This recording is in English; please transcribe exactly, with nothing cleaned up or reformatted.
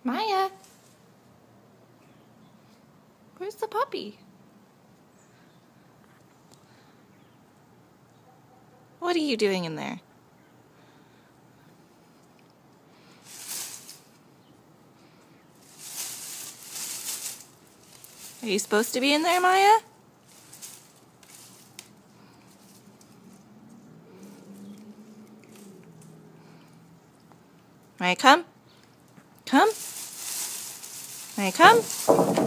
Maya, where's the puppy? What are you doing in there? Are you supposed to be in there, Maya? Maya, come. Come. Maya, come.